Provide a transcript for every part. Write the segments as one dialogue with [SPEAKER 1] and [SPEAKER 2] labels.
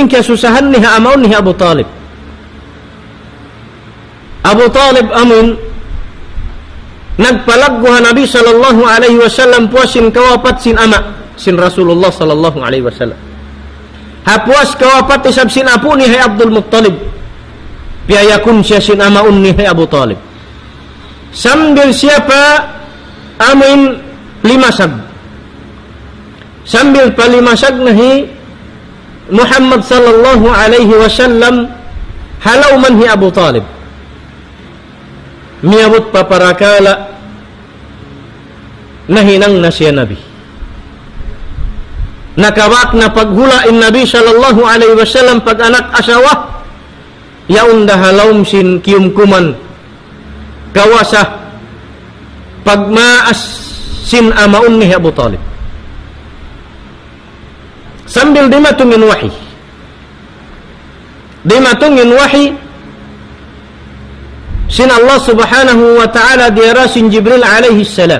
[SPEAKER 1] ning kasusahan ni amaun ni Abu Talib. Abu Talib amun nagpalagguhan Nabi sallallahu alaihi wasallam puasin kawapat sin ama sin Rasulullah sallallahu alaihi wasallam. Hapuas kawapat isab sin apu ni hay Abdul Muttalib. Piayakun siya sin amaun ni hay Abu Talib. Sambil siapa amin limasag. Sambil palimasag nahi Muhammad sallallahu alaihi wasallam halau man hi Abu Talib. Miyabot paparakala nahinang na siya Nabi. Nakawak na paghulain Nabi sallallahu alaihi wasallam pag anak asawa yaun dahalawm sin kiyumkuman kawasa pagmaas sin amaun ni Abu Talib. Sambil dimatungin wahi. Dimatungin wahi sin Allah subhanahu wa ta'ala diarasin Jibril alaihi salam.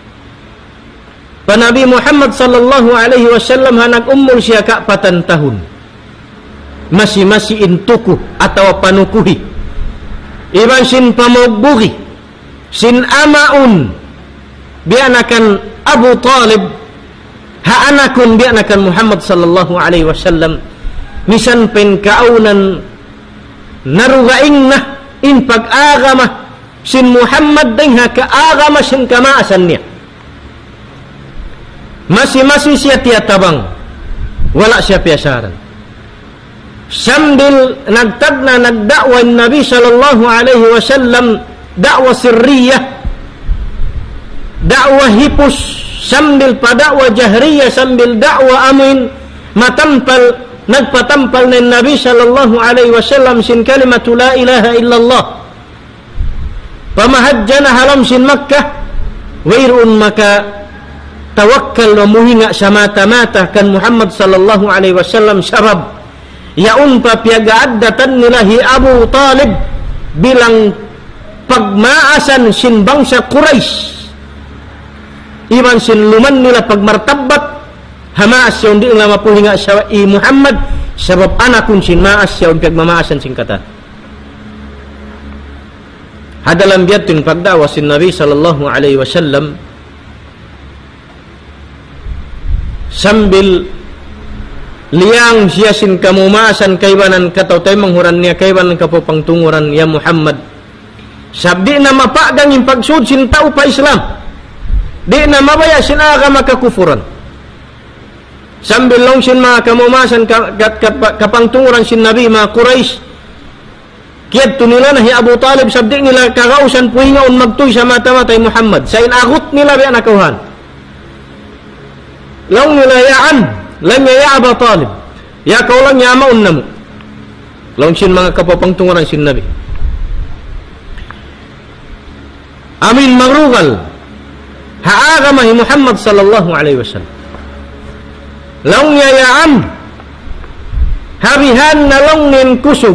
[SPEAKER 1] Nabi Muhammad sallallahu alaihi wasallam hanak ummul siya ka 4 tahun. Masih intuku atau panukuhi. Iban sin pamugbuhi. Sin amaun bianakan Abu Talib haanakun bianakan Muhammad sallallahu alaihi wasallam misan pen kaunan narugaing na in pag-agama sin Muhammad ding ha ka-agama sin kamaasan niya. Masih siya tiyatabang wala siya piyasaran. Sambil nagtagna nagdakwa Nabi sallallahu alaihi wasallam dakwa sirriyah, dakwa hipus, sambil padakwa jahriyah, sambil dakwa amin matampal nagpatampal ng Nabi sallallahu alaihi wasallam sin kalimatu la ilaha illallah. Pamahadjana halam sin Makkah wairun maka tawakkal wa muhinga sa mata-mata kan Muhammad sallallahu alaihi wasallam sabab yaun pa piagaadatan nilahi Abu Talib bilang pagmaasan sin bangsa Quraisy iban sin luman nila pagmartabat hamaas yaun di nga mapuhinga sa Muhammad sabab anakun sin maas yaun pagmamaasan sin kata hadalam biyatin pagdawa sin Nabi sallallahu alaihi wasallam sambil liang siya sin kamumasan kaibanan katautay manghuran niya kaibanan kapupangtunguran ya Muhammad sabdi na mapagang yung pagsud sin tao pa Islam di na mabaya sin agama kakufuran sambil long sin mga kamumasan kapangtunguran sin Nabi mga Quraish kiyad tunila na hi Abu Talib sabdi nila kagausan puhingaon magtuy sa mata-matay Muhammad sa inagot nila biya nakauhan long nila yaan lang ya Abu Talib ya kaulang yamaun namu long sin mga kapapangtunguran sin Nabi amin magrugal haagama hi Muhammad sallallahu alaihi wasallam long yayaan habihan na long nin kusog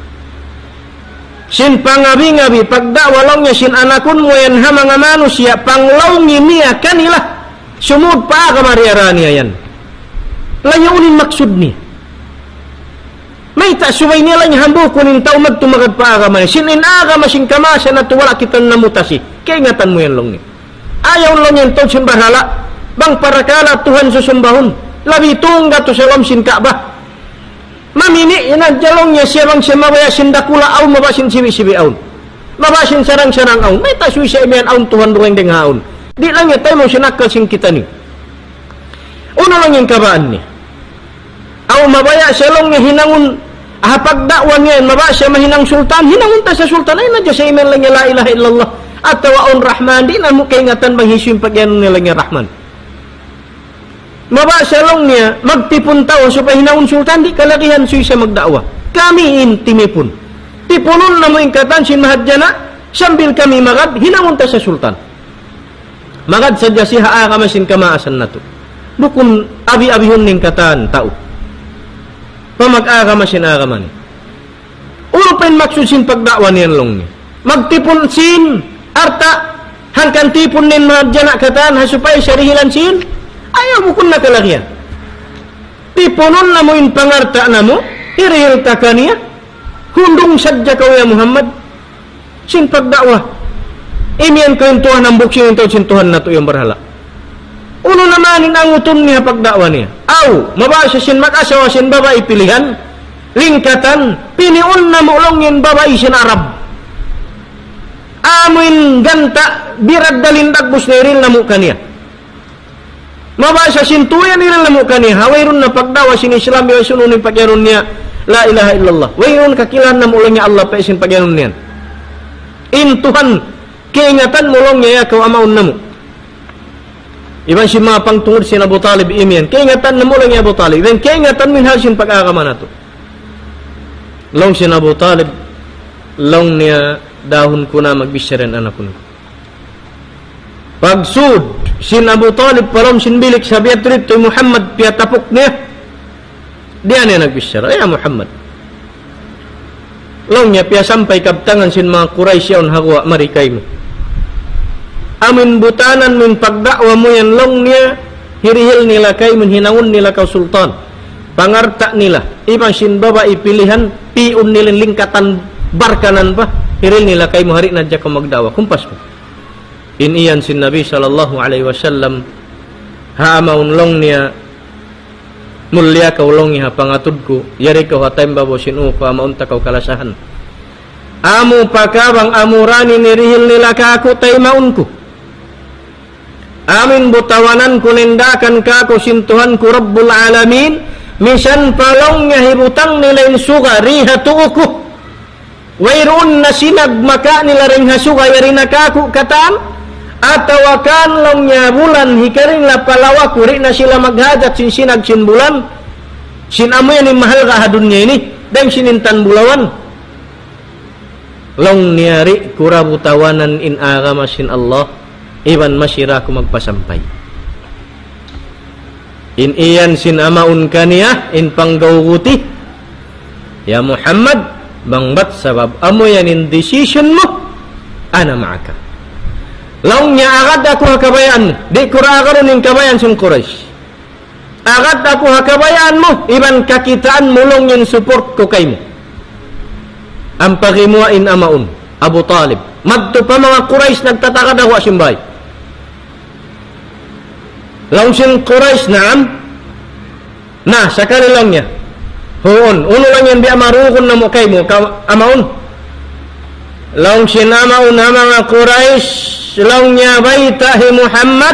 [SPEAKER 1] sin pangabi-ngabi pagdawalong niya sin anakun mo yan ha mga manusia panglawng niya kanila sumud pa kamariyara niya yan layaunin maksud niya may tasumay niya lang hambu kunin tao magtumagad pa agama sin inagama sin kamasa na tuwala kitang namutasi kaya ingatan mo yan long niya ayaw lang yan tawad sin bahala bang parakala Tuhan susumbahon labi tungga to salam sin Ka'bah mamini inadjalong niya siya bang siya mabaya sin dakula aun mabasin sibi-sibi aun mabasin sarang-sarang aun may tasuy siya imian aun Tuhan duweng deng haun di lang niya tayo mo sinakal sin kita ni uno lang yung kabaan niya aw mabaya siya lang niya hinangun pagdakwa niya mabaya siya mahinang sultan hinangun ta sa sultan ay nadya sa iman lang niya la ilaha illallah at tawaon rahman di na mo kaingatan bang hisyong pagyan nila niya rahman mabaya siya lang niya magtipon tao supaya hinangun sultan di kalakihan suy siya magdakwa kami intimipon tipunon na mo ingkatan sin mahadjana sambil kami magad hinangun ta sa sultan magad sadya si haakama sin kamaasan na to bukun abi-abihon ning katan tao pamag-agama sin agama ni ulo pen maksud sin pagdakwa niyan long ni magtipon sin arta hangkan tipon nin mahadjana katan hasupay sarihilan sin ayaw bukun na kalakihan tipunon namo in pangarta namo irihil takaniya hundung sadya kau ya Muhammad sin pagdakwah imian kaintuhan ang buksin ito sintuhan na to yung berhala uno namanin ang utun niya pagdakwah niya mabasa sin mag-asawa sin babae pilihan lingkatan piniun na mulongin babae sin Arab amin ganta birad dalindag busneril na muka niya mabasa sintuyan nila na muka niya hawairun na pagdawa sin Islam yung sununin pagyaron niya la ilaha illallah wairun kakilan na mulong niya Allah pa isin pagyaron niya intuhan keingatan mulong niya kau amaun na mo iban si mga pangtungod sin Abu Talib imian keingatan na mulong niya Abu Talib then keingatan min hasin pag-akama na to long sin Abu Talib long niya dahon ko na magbisyaran anak ko pagsud sin Abu Talib palom sin bilik sa biatrit to Muhammad piatapok niya diyan niya nagbisyara ya Muhammad long niya pia sampai kaptangan sin mga Quraisy on hagwa marikay mo amin butanan min pagdakwa mo yan long niya hirihil nila kay min hinangon nila kau sultan pangarta nila ibang sin babae pilihan piun nila lingkatan barkanan pa hiril nila kay mo hari na dya kau magdawa kumpas mo iniyan sin Nabi sallallahu alaihi wasallam haamaun long niya mulya kau long niya pangatud ko yari kau hatayim babo sin upa maunta kau kalasahan amu pakabang amurani nirihil nila kaku tay maun ko amin butawanan ko nindakan kako sin Tuhan ku Rabbul Alamin misan palong niya hibutang nila insuga rihatu uku wayroon na sinag maka nila ring hasuga yari nakaku kataan atawakan long niya bulan hikarin la palawa kuri na sila maghajat sin sinag sin bulan sin amo yan mahal kahadun niya ini dan sinintan bulawan long niyari kurabutawanan in agama sin Allah iban masira ko magpasampay in iyan sin amaun kaniya in panggawuti ya Muhammad bangbat sabab amo yan in decision mo ana maaka long niya agad ako hakabayaan mo di kurakaroon in kabayan sin Quraysh agad ako hakabayaan mo iban kakitaan mulong yung support ko kay mo ang pagimuwa in amaun Abu Talib madto pa mga Quraysh nagtataka daw simbay long sin Quraysh na sakali lang niya huon uno lang yan di amarukon na mo kay mo amaun long sin amaun na mga Quraysh long niya baytahi Muhammad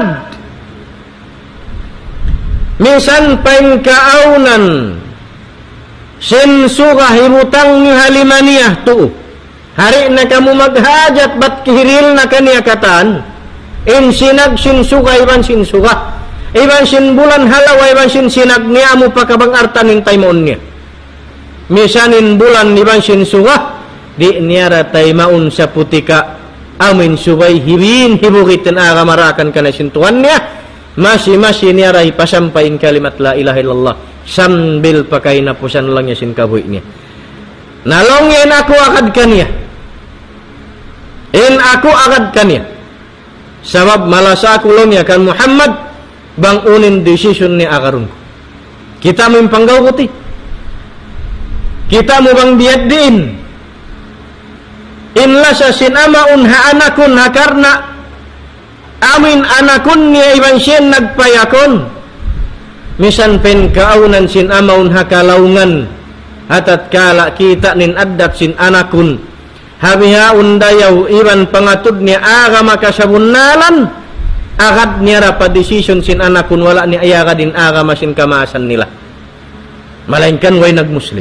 [SPEAKER 1] minsan pain kaaunan sin suga hibutang ni halimaniyah tu hari na kamu maghajat bat kihiril na kaniya katan in sinag sin suga iban sin suga iban sin bulan halawa iban sin sinag niya mo pakabang artan in taymoon niya misanin bulan iban sin suga di niyara taymaun sa putika amin subay hibin hibukitin agamarakan kana sintuan niya masih niyara ipasampain kalimat la ilaha illallah sambil pakai napusan lang niya sin kabuy niya nalongin ako akad kaniya in ako akad kaniya sabab malasa ako lang niya kan Muhammad bang unin decision ni akarun kita mo yung panggawuti kita mo bang biad din inla sa sinamaun ha anakun ha karna amin anakun niya iban siyan nagpayakon misan pen kaaunan sin amaun ha kalaungan hatat kala kita nin addat sin anakun habiha undayaw iban pangatud niya agama kasabunalan agad niya rapat decision sin anakun wala ni ayaga din agama sin kamasan nila malainkan way nagmuslim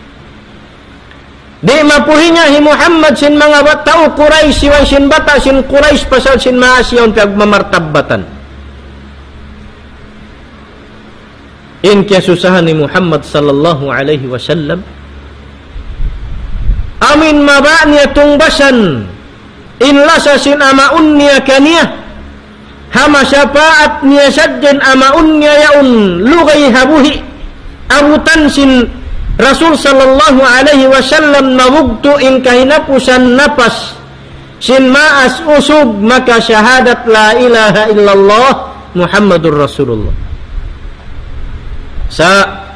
[SPEAKER 1] di mapuhinya hi Muhammad sin mga batao Quraysh siwan sin bata sin Quraysh pasal sin maasyon kag mamartabatan in kaya susahan ni Muhammad sallallahu alaihi wasallam amin maba niya tungbasan in lasa sin amaun niya kaniya hama syafaat niya sadyan amaun niya yaun lugay habuhi abutan sin Rasul sallallahu alaihi wasallam nawugtu in kahinapusan napas sin maas usub maka syahadat la ilaha illallah Muhammadur Rasulullah sa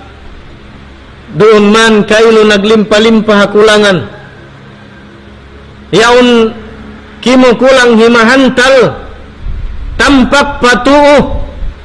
[SPEAKER 1] doon man kailo naglimpa-limpa hakulangan, yaon kimo kulang himahantal tampak patuo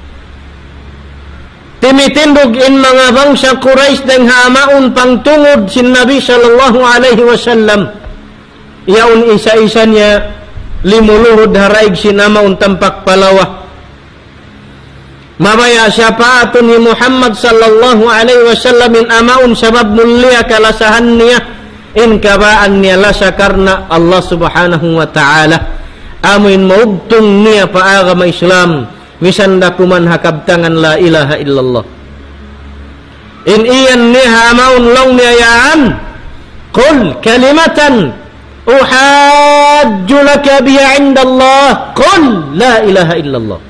[SPEAKER 1] timitindog in mga bangsa Quraish deng hamaun pangtungod sin Nabi sallallahu alaihi wasallam, yaon isa-isa niya limuluhod haraig sinamaun tampak palawa. Mamaya syafaatun ni Muhammad sallallahu alaihi wasallam in amaun sabab mulia kalasahan niya in kabaan niya lasa karna Allah subhanahu wa ta'ala amin maugtong niya paagama Islam misanda kuman hakabtangan la ilaha illallah. In iyan niya amaun long niya yaan qul kalimatan uhajju laka biha inda Allah qul la ilaha illallah.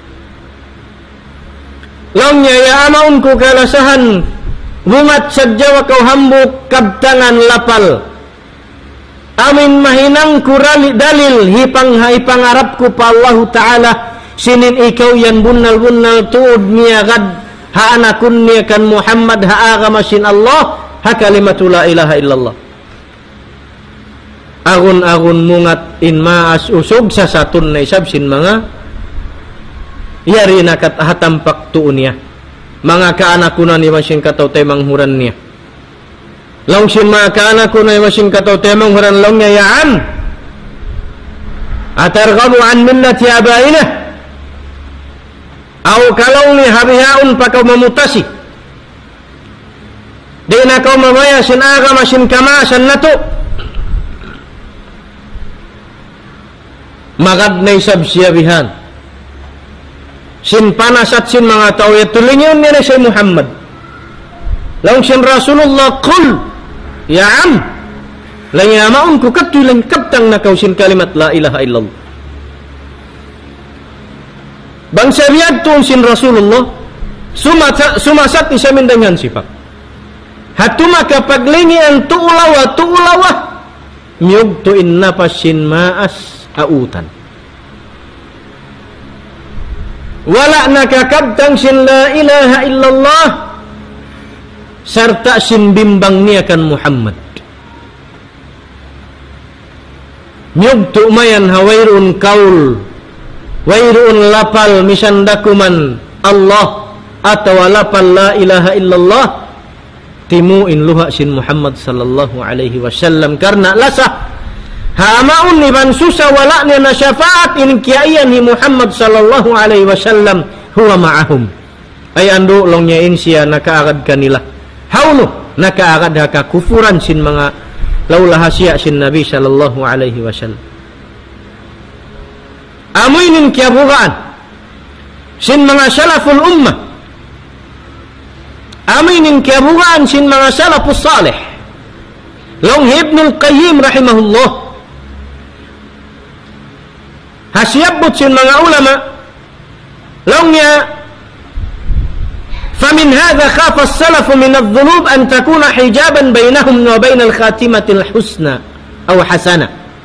[SPEAKER 1] Langnya ya amaun ku kalasahan bumat sadjawa kau hambuk kabtangan lapal amin mahinang kurali dalil hipang Arab ku pa Allah Ta'ala sinin ikaw yan bunal tuud niya gad ha anakun niya kan Muhammad ha agama sin Allah ha kalimatu la ilaha illallah. Agun-agun mungat in maas usog sa satun na isab sin mga yari nakat hatampak tuon niya mga kaanakunan ni masing kataw tay manghuran niya long sin mga kaanakunan ni masing kataw tay manghuran long niya yaan atargabu an millati abaina aw kalong ni habihaun pa kau mamutasi di na kau mamaya sin agama sin kamasan na to magad na isab siyabihan sin panasat sin mga tao ya tulingon nila si Muhammad lang sin Rasulullah qul ya am lang yamaun ku katulang kaptang na sin kalimat la ilaha illallah bang sabiad tuon sin Rasulullah sumasat isa mindangan sifat hatuma kapaglingi ang tuulawa miyog tu inna pasin maas autan wala nakakabtang sin la ilaha illallah serta sin bimbang niya kan Muhammad miyog tumayan hawairun kaul wairun lapal misandakuman Allah atau lapal la ilaha illallah timuin luha sin Muhammad sallallahu alaihi wasallam karena lasah hamaun ni bansusa wala ni na syafaat in kiaian ni Muhammad sallallahu alaihi wasallam huwa ma'ahum ay ando long niya in siya nakaagad kanila hawlo nakaagad haka kufuran sin mga laulahasya sin Nabi sallallahu alaihi wasallam amoy nin kiabugaan sin mga salaful ummah amoy nin kiabugaan sin mga salafus salih long Ibnul Qayyim rahimahullah hasyabut sin mga ulama longnya famin hadha khafa as-salaf min adh-dhunub an takuna hijaban bainahum wa bain al-khatimati al-husna aw hasana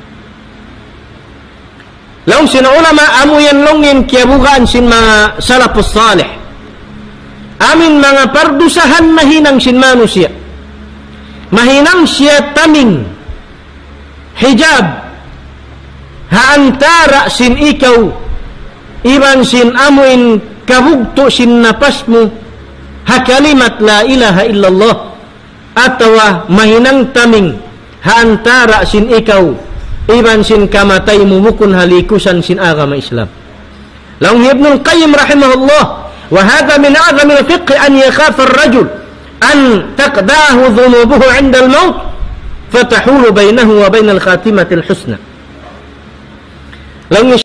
[SPEAKER 1] long sin ulama amuyan longin kiabugan sin mga salafus salih amin mga pardusahan mahinang sin manusia mahinang siya taming hijab haantara sin ikaw iban sin amuin kabugto sin napasmo ha kalimat la ilaha illallah atawa mahinang taming haantara sin ikaw iban sin kamatay mumukun halikusan sin agama Islam lang Ibnul Qayyim rahimahullah wa hadha min a'zami al-fiqh an yakhafa ar-rajul an taqdahu dhunubuhu 'inda al-maut fatahulu bainahu wa bain al-khatimati al-husna lang